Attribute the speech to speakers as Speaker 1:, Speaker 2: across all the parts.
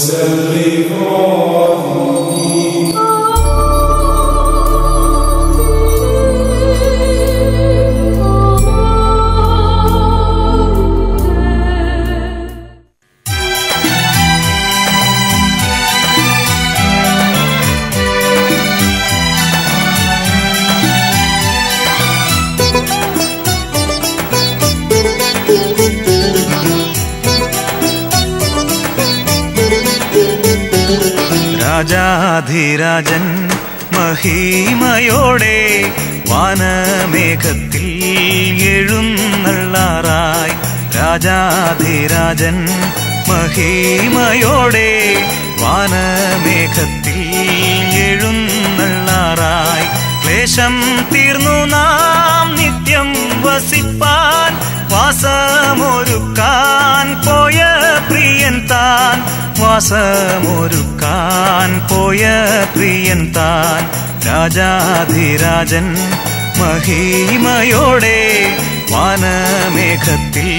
Speaker 1: രാജാധിരാജൻ മഹിമയോടെ വാനമേഘത്തിൽ എഴുന്നള്ളാറായി. രാജാധിരാജൻ മഹിമയോടെ വാനമേഘത്തിൽ എഴുന്നള്ളാറായി. ക്ലേശം തീർന്നു നാം നിത്യം വസിപ്പാൻ വാസമൊരുക്കാൻ പോയ പ്രിയൻ താൻ. വാസമൊരുക്കാൻ പോയ പ്രിയൻ താൻ. രാജാധിരാജൻ മഹിമയോടെ വാനമേഘത്തിൽ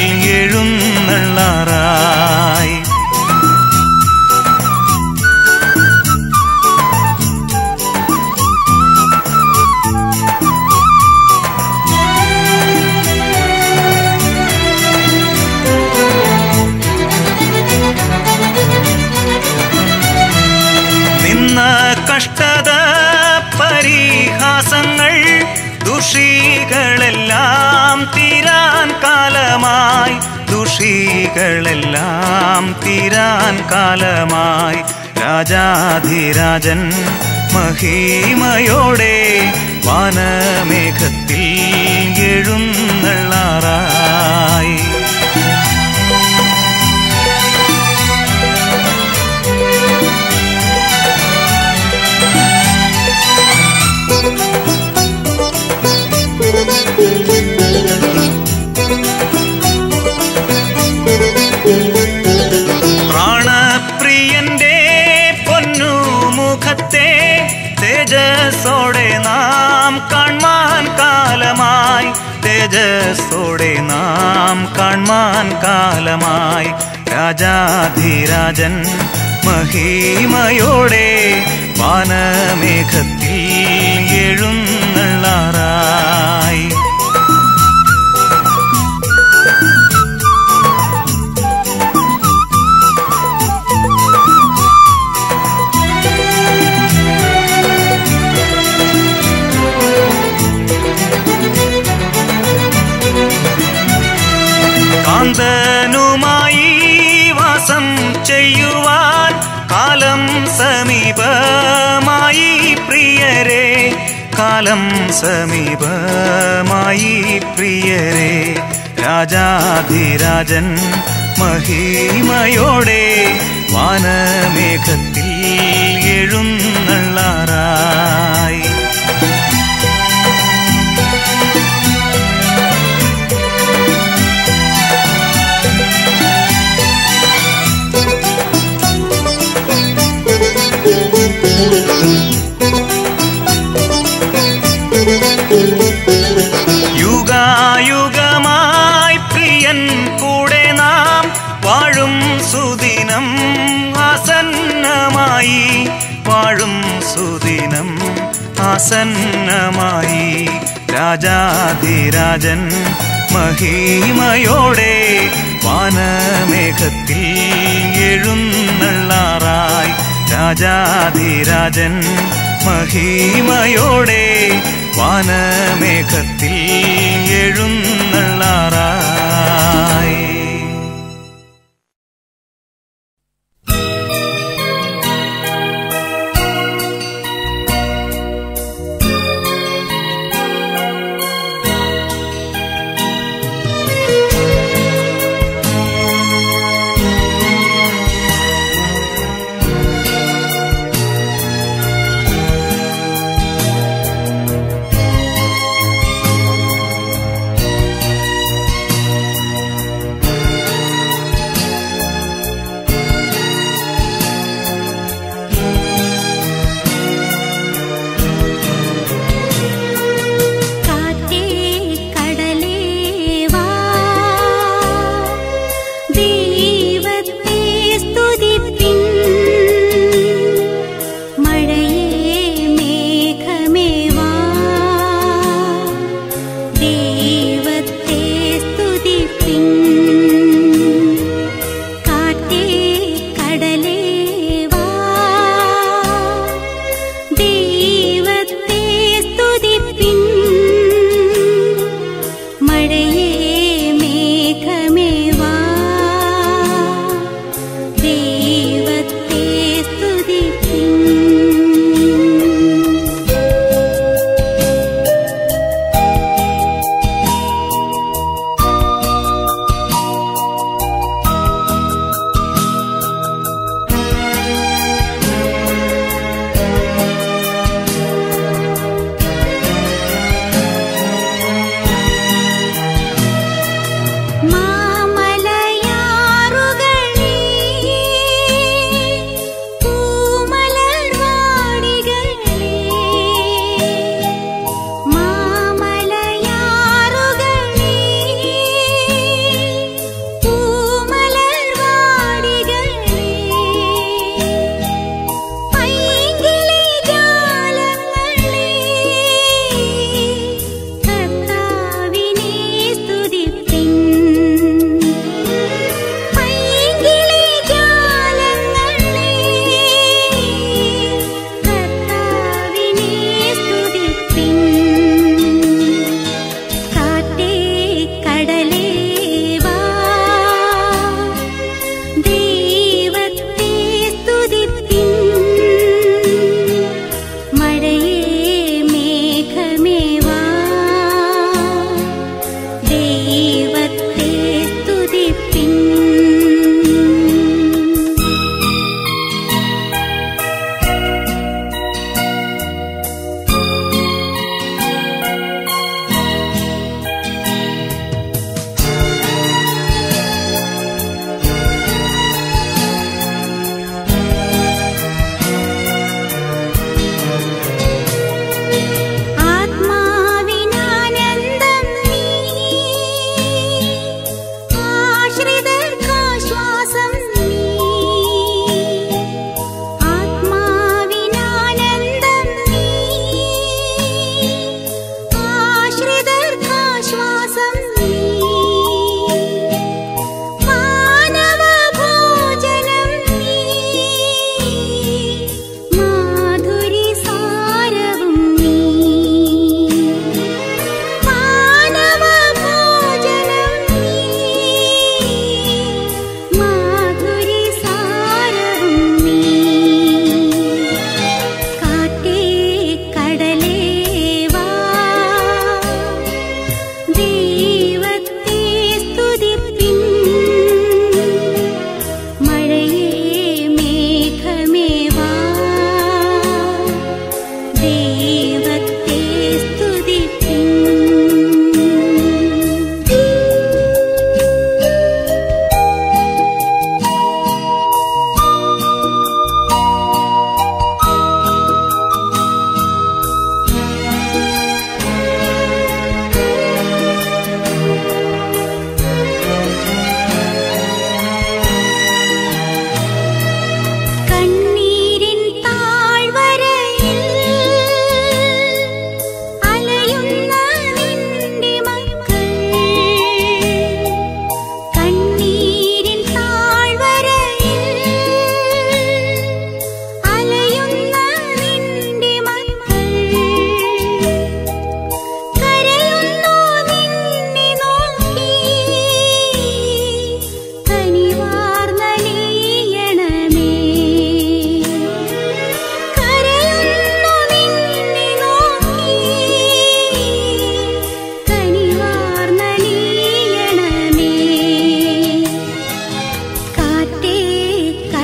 Speaker 1: എഴുന്നള്ളാറായി. കഷ്ടത പരിഹാസങ്ങൾ ദുഷികളെല്ലാം തീരാൻ കാലമായി. ദുഷികളെല്ലാം തീരാൻ കാലമായി. രാജാധിരാജൻ മഹിമയോടെ വാനമേഘത്തിൽ എഴുന്നള്ളാറായി. പ്രാണപ്രിയന്റെ പൊന്നുമുഖത്തെ തേജസ്സോടെ നാം കാൺമാൻ കാലമായി. തേജസ്സോടെ നാം കാൺമാൻ കാലമായി. രാജാധിരാജൻ മഹിമയോടെ വാനമേഘത്തിൽ എഴുന്നള്ളാറായി. കാന്തനുമായി വാസം ചെയ്യുവാൻ കാലം സമീപമായി പ്രിയരെ. കാലം സമീപമായി പ്രിയരെ. രാജാധിരാജൻ മഹിമയോടെ വാനമേഘത്തിൽ എഴുന്നള്ളാറായി. യുഗായുഗമായി പ്രിയൻ കൂടെ നാം വാഴും സുദിനം ആസന്നമായി. വാഴും സുദിനം ആസന്നമായി. രാജാധിരാജൻ മഹിമയോടെ വാനമേഘത്തിൽ എഴുന്നള്ളാറായി. രാജാധിരാജൻ മഹിമയോടെ വാനമേഘത്തിൽ എഴുന്നള്ളാറായി.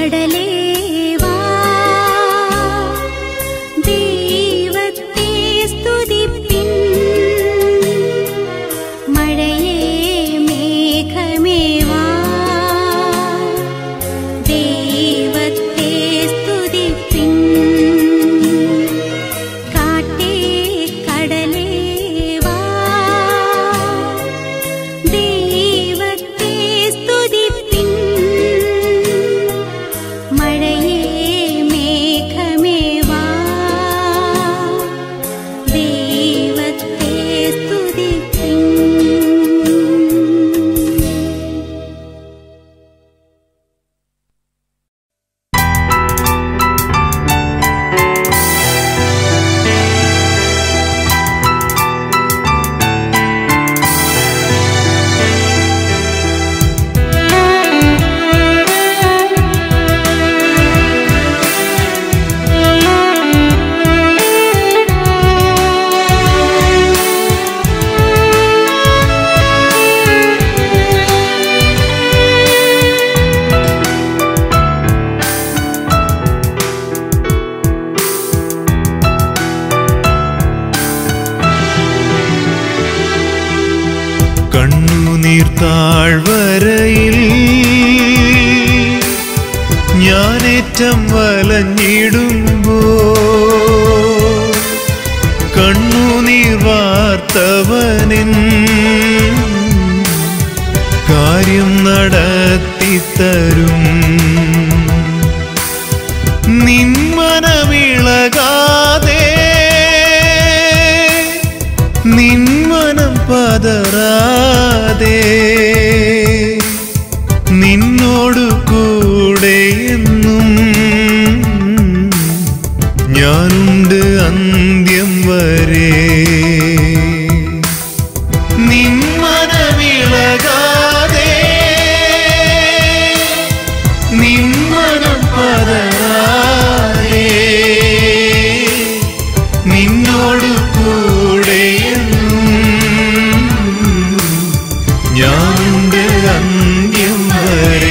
Speaker 2: താഴ്വരയിൽ ഞാനേറ്റം വലഞ്ഞിടുമ്പോ കണ്ണുനീർ വാർത്തവനിൻ കാര്യം നടത്തിത്തരും. നിന്മനമിളകാതെ നിന്മനം പതറാതെ നിന്നോടു കൂടെയെന്നും ഞാനുണ്ട് അന്ത്യം വരെ. നിന്മനമിളകാതെ നിന്മനം പതറാതെ നിന്നോടു കൂടെയെന്നും ഞാനുണ്ട് അന്ത്യം വരെ.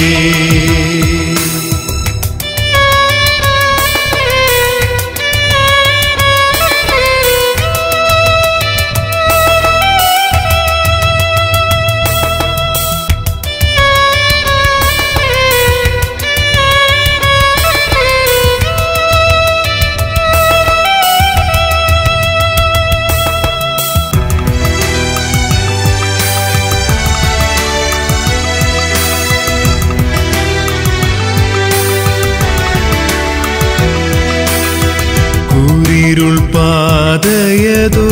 Speaker 2: ഇരുൾ പാതയതോ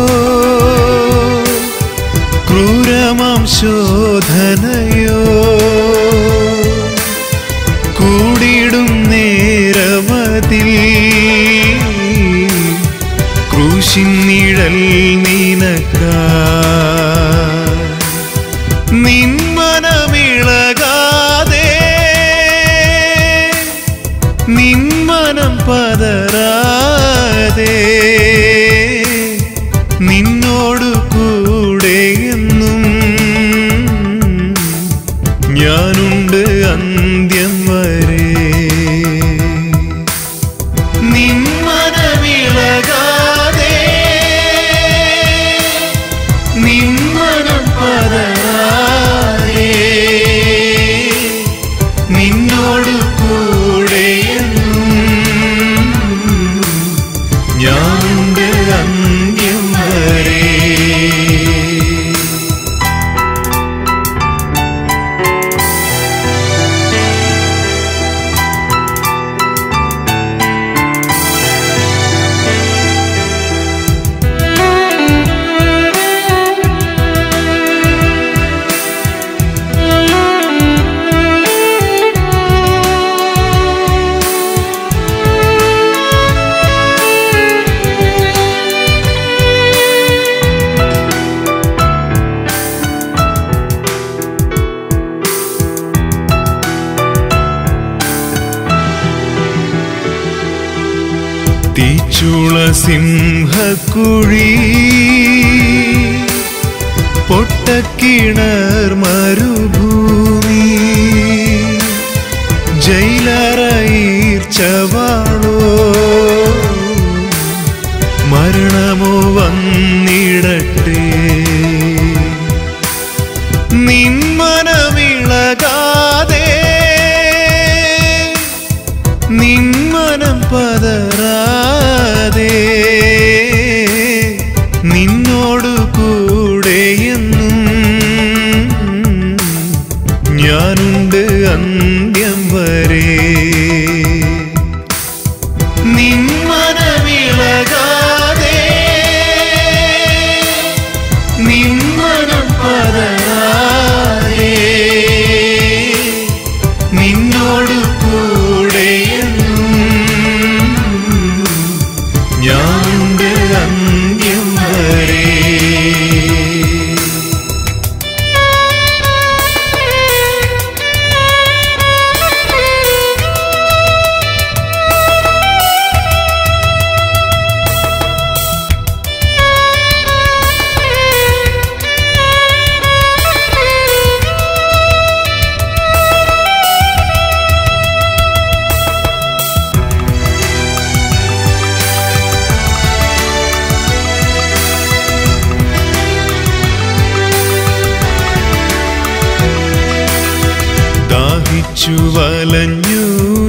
Speaker 2: ക്രൂരമാം ശോധനയോ കൂടിടും നേരമതിൽ ക്രൂശിൻ നിഴൽ നിനക്കായി. നിന്മനമിളകാതെ നിന്മനം പതറാതെ നിന്നോടു കൂടെയെന്നും ഞാനുണ്ട് അന്ത്യം വരെ. നിന്മനമിളകാതെ നിന്മനം പതറാതെ നിന്നോടു കൂടെയെന്നും ഞാനുണ്ട് അന്ത്യം വരെ. തീച്ചൂള സിംഹക്കുഴി പൊട്ടക്കിണർ മരുഭൂമി ജയ വരെ നിന്മനമിളകാതെ നിന്മനം പതരാതെ നിന്നോട് കൂടെയെന്നും ഞാനുണ്ട് അന്ത്യം വരെ. വലഞ്ഞു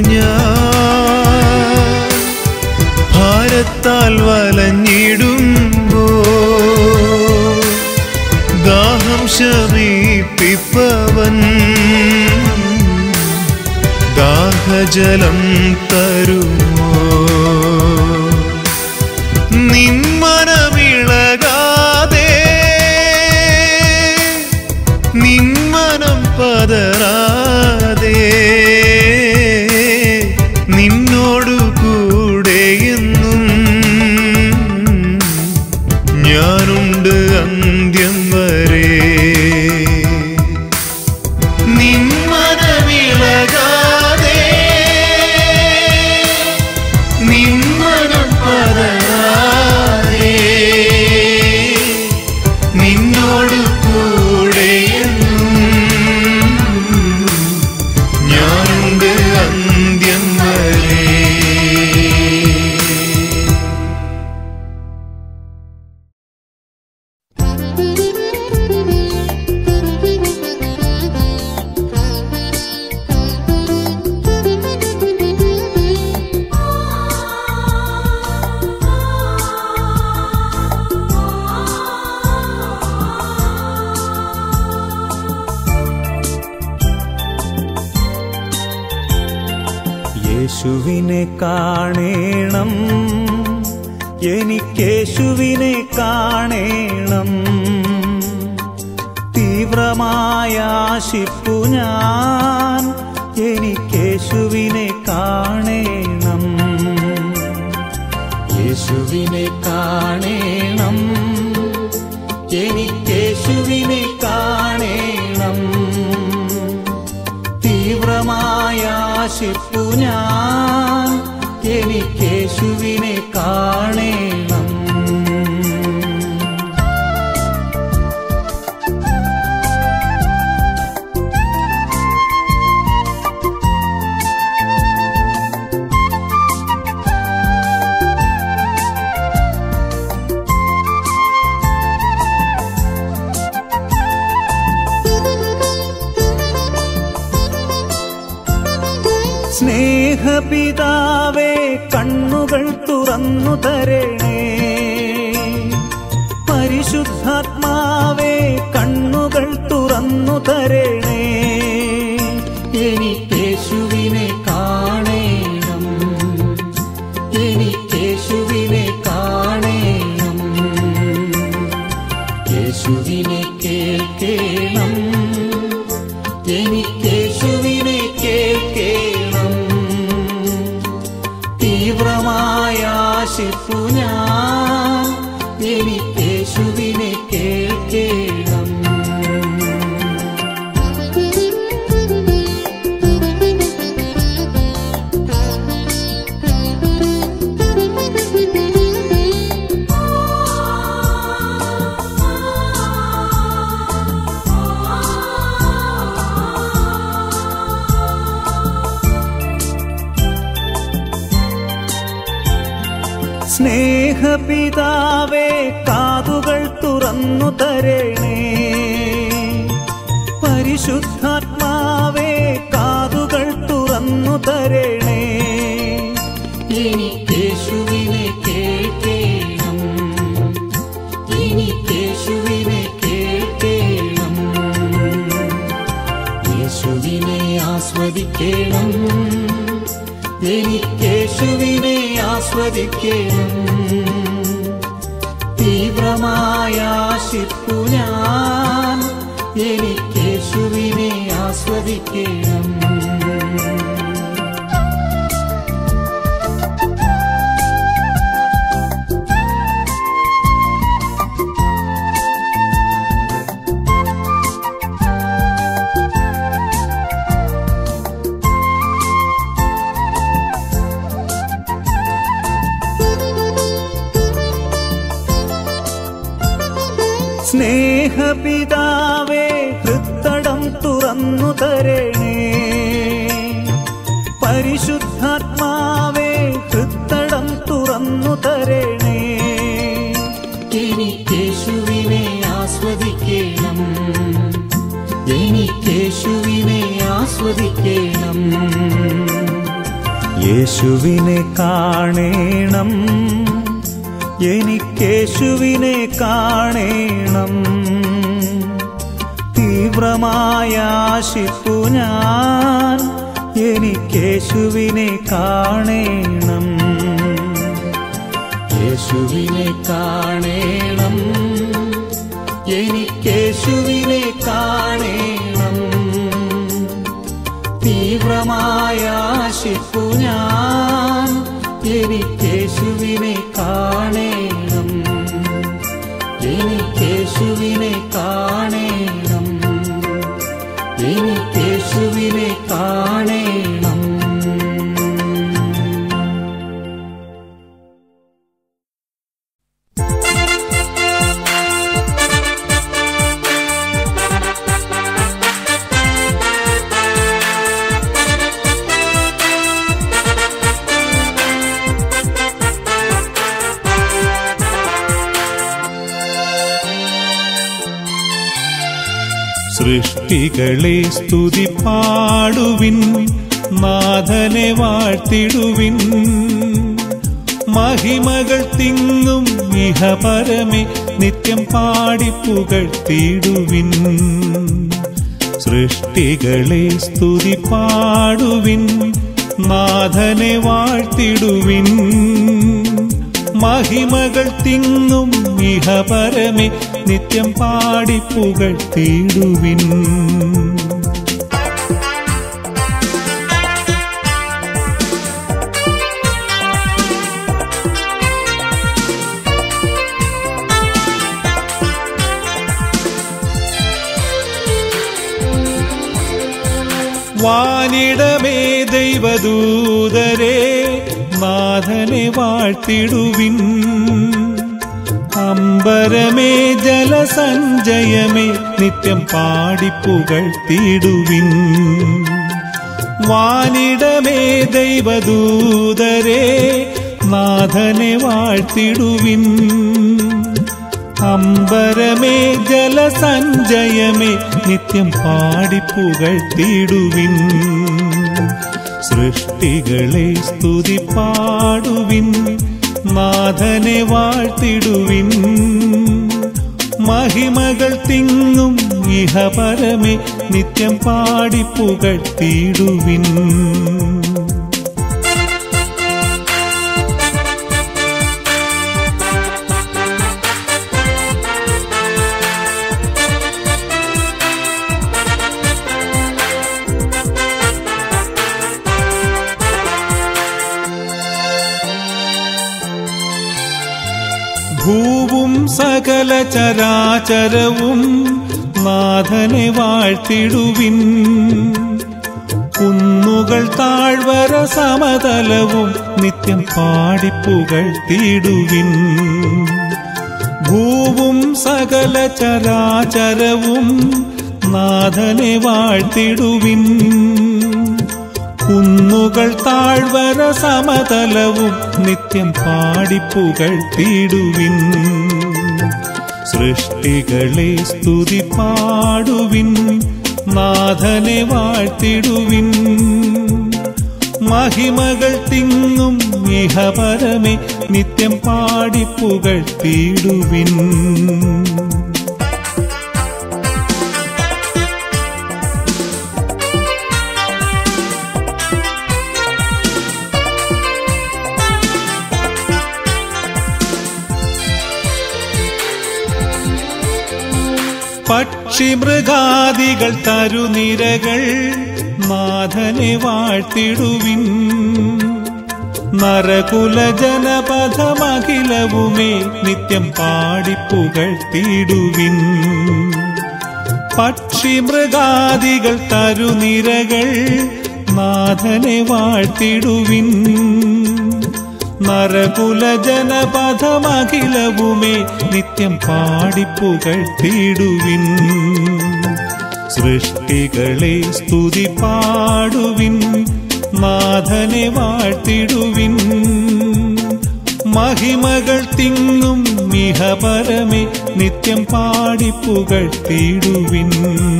Speaker 2: ഞാൻ ഭാരത്താൽ വലഞ്ഞിടുമ്പോ ദാഹം ശമിപ്പിപ്പവൻ ദാഹജലം തരുമോ നിന്മനമിളകാതെ നിന്മനം പതരാതെ നിന്നോടു കൂടെയെന്നും ഞാനുണ്ട് അന്ത്യം വരെ നിന്മനമിളകാതെ നിന്മനം പതരാതെ നിന്നോടു കൂടെയെന്നും ഞാനുണ്ട് അന്ത്യം വരെ.
Speaker 1: യേശുവിനെ കാണേണം, എനിക്കേശുവിനെ കാണേണം. തീവ്രമായ ആശിപ്പു ഞാൻ, എനിക്കേശുവിനെ കാണേണം. യേശുവിനെ കാണേണം, എനിക്കേശുവിനെ കാണേണം. തീവ്രമായ ആശിപ്പു ഞാൻ, എനിക്കേശുവിനെ കാണേണം. സ്നേഹപിതാവേ, കണ്ണുകൾ തുറന്നു തരണേ. പരിശുദ്ധാത്മാവേ, കണ്ണുകൾ തുറന്നു തരണേ. എനിക്കേശുവിനെ കാണേണം, എനിക്കേശുവിനെ കാണേണം. യേശുവിനെ കേൾക്കണം, എനിക്കേശുവിനെ കേൾക്കണം. തീവ്രമായ ആശിപ്പു ഞാൻ, എനിക്കേശുവിനെ കേൾക്കണം. സ്നേഹപിതാവേ, കാതുകൾ തുറന്നു തരണേ. പരിശുദ്ധാത്മാവേ, കാതുകൾ തുറന്നു തരണേ. എനിക്കേശുവിനെ കേൾക്കണം, എനിക്കേശുവിനെ കേൾക്കണം. യേശുവിനെ ആസ്വദിക്കേ ആസ്വദിക്കേണം, എനിക്കേശുവിനെ ആസ്വദിക്കേണം. തീവ്രമായ ആശിപ്പു ഞാൻ, എനിക്കേശുവിനെ ആസ്വദിക്കേണം. സ്നേഹപിതാവേ, ഹൃത്തടം തുറന്നു തരണേ. പരിശുദ്ധാത്മാവേ, ഹൃത്തടം തുറന്നു തരണേ. എനിക്കേശുവിനെ ആസ്വദിക്കേണം, എനിക്കേശുവിനെ ആസ്വദിക്കേണം. യേശുവിനെ കാണേണം, എനിക്കേശുവിനെ കാണേണം. തീവ്രമായ ആശിപ്പു ഞാൻ, എനിക്കേശുവിനെ കാണേണം. യേശുവിനെ കാണേണം, എനിക്കേശുവിനെ കാണേണം. തീവ്രമായ ആശിപ്പു ഞാൻ, എനിക്കേശുവിനെ കാണേണം, എനിക്കേശുവിനെ കാണേണം, എനിക്കേശുവിനെ കാണേണം.
Speaker 3: സൃഷ്ടികളെ സ്തുതി പാടുവിൻ, നാഥനെ വാഴ്ത്തിടുവിൻ. മഹിമകൾ തിങ്ങും ഇഹപരമേ, നിത്യം പാടി പുകഴ്ത്തിടുവിൻ. സൃഷ്ടികളെ സ്തുതി പാടുവിൻ, നാഥനെ വാഴ്ത്തിടുവിൻ. മഹിമകൾ തിങ്ങും ഇഹപരമേ, നിത്യം പാടി പുകഴ്ത്തിടുവിൻ. വാനിടമേ ദൈവദൂതരേ, നാഥനെ വാഴ്ത്തിടുവിൻ. അമ്പരമേ ജലസഞ്ചയമേ, നിത്യം പാടി പുകഴ്ത്തിടുവിൻ. വാനിടമേ ദൈവദൂതരേ, നാഥനെ വാഴ്ത്തിടുവിൻ. അമ്പരമേ ജലസഞ്ചയമേ, നിത്യം പാടി പുകഴ്ത്തിടുവിൻ. സൃഷ്ടികളെ സ്തുതി പാടുവിൻ, നാഥനെ വാഴ്ത്തിടുവിൻ. മഹിമകൾ തിങ്ങും ഇഹപരമേ, നിത്യം പാടി പുകഴ്ത്തിടുവിൻ. ഭൂവും സകല ചരാചരവും നാഥനെ വാഴ്ത്തിടുവിൻ. കുന്നുകൾ താഴ്വര സമതലവും നിത്യം പാടി പുകഴ്ത്തിടുവിൻ. ഭൂവും സകല ചരാചരവും നാഥനെ വാഴ്ത്തിടുവിൻ. കുന്നുകൾ താഴ്വര സമതലവും നിത്യം പാടി പുകഴ്ത്തിടുവിൻ. സൃഷ്ടികളെ സ്തുതി പാടുവിൻ, നാഥനെ വാഴ്ത്തിടുവിൻ. മഹിമകൾ തിങ്ങും ഇഹപരമേ, നിത്യം പാടി പുകഴ്ത്തിടുവിൻ. പക്ഷിമൃഗാദികൾ തരുനിരകൾ നാഥനെ വാഴ്ത്തിടുവിൻ. നരകുല ജനപഥമഖിലവുമേ നിത്യം പാടിപ്പുകഴ്ത്തിടുവിൻ. പക്ഷിമൃഗാദികൾ തരുനിരകൾ നാഥനെ വാഴ്ത്തിടുവിൻ. നരകുല ജനപഥമഖിലവുമേ നിത്യം പാടിപ്പുകഴ്ത്തിടുവിൻ. സൃഷ്ടികളെ സ്തുതി പാടുവിൻ, നാഥനെ വാഴ്ത്തിടുവിൻ. മഹിമകൾ തിങ്ങും മിഹപരമേ നിത്യം പാടിപ്പുകഴ്ത്തിടുവിൻ.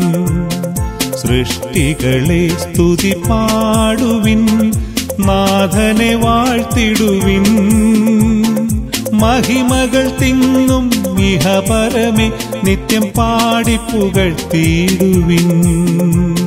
Speaker 3: സൃഷ്ടികളെ സ്തുതി പാടുവിൻ, നാഥനെ വാഴ്ത്തിടുവിൻ. മഹിമകൾ തിങ്ങും മിഹപരമേ നിത്യം പാടിപ്പുകഴ്ത്തിടുവിൻ.